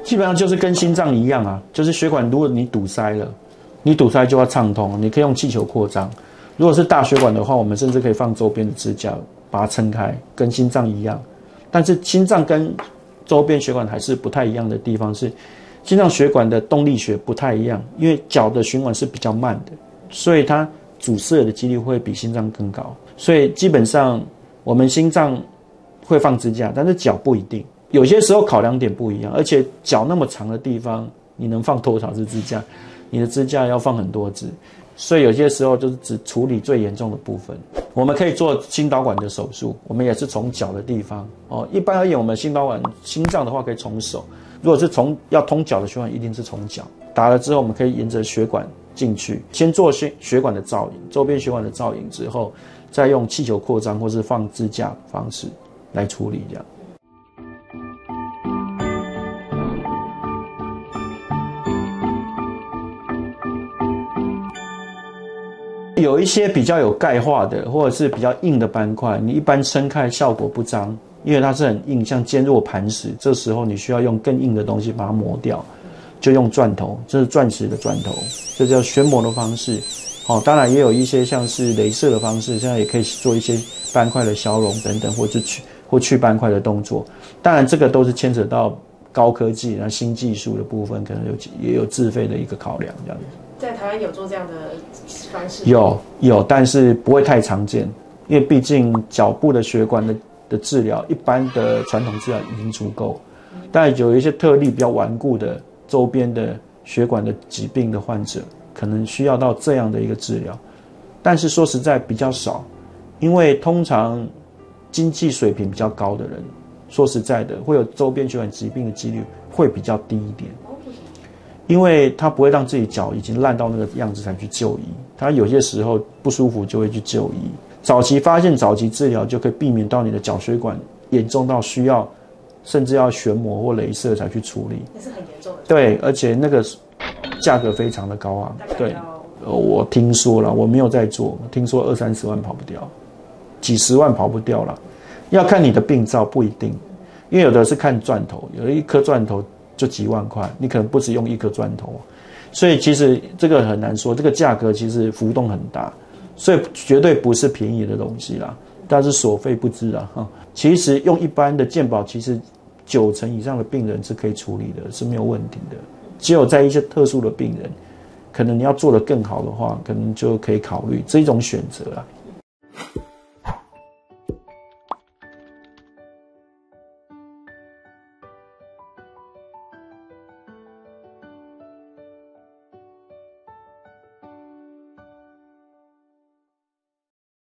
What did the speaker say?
基本上就是跟心脏一样啊，就是血管如果你堵塞了，你堵塞就要畅通，你可以用气球扩张。如果是大血管的话，我们甚至可以放周边的支架把它撑开，跟心脏一样。但是心脏跟周边血管还是不太一样的地方是，心脏血管的动力学不太一样，因为脚的循环是比较慢的，所以它阻塞的几率会比心脏更高。所以基本上我们心脏会放支架，但是脚不一定。有些时候考量点不一样，而且脚那么长的地方，你能放多少支支架？你的支架要放很多支，所以有些时候就是只处理最严重的部分。我们可以做心导管的手术，我们也是从脚的地方哦。一般而言，我们心导管心脏的话可以从手，如果是要通脚的血管，一定是从脚。打了之后，我们可以沿着血管进去，先做血管的造影，周边血管的造影之后，再用气球扩张或是放支架的方式来处理这样。有一些比较有钙化的，或者是比较硬的斑块，你一般撑开效果不彰，因为它是很硬，像坚若磐石。这时候你需要用更硬的东西把它磨掉，就用钻头，这是钻石的钻头，这叫旋磨的方式。哦，当然也有一些像是雷射的方式，现在也可以做一些斑块的消融等等，或者去斑块的动作。当然这个都是牵扯到高科技，然后新技术的部分，可能也有自费的一个考量这样子。 在台湾有做这样的方式？ 有，但是不会太常见，因为毕竟脚部的血管的治疗，一般的传统治疗已经足够。但有一些特例比较顽固的周边的血管的疾病的患者，可能需要到这样的一个治疗，但是说实在比较少，因为通常经济水平比较高的人，说实在的，会有周边血管疾病的几率会比较低一点。因为他不会让自己脚已经烂到那个样子才去就医，他有些时候不舒服就会去就医。早期发现、早期治疗就可以避免到你的脚血管严重到需要甚至要旋磨或雷射才去处理， 那是很严重的。 对，而且那个价格非常的高昂。对，我听说了，我没有在做，听说20-30万跑不掉，几十万跑不掉了，要看你的病灶不一定，因为有的是看钻头，有的一颗钻头就几万块，你可能不只用一颗钻头，所以其实这个很难说，这个价格其实浮动很大，所以绝对不是便宜的东西啦，但是所费不赀啦。其实用一般的健保，其实90%以上的病人是可以处理的，是没有问题的。只有在一些特殊的病人，可能你要做得更好的话，可能就可以考虑这种选择啦。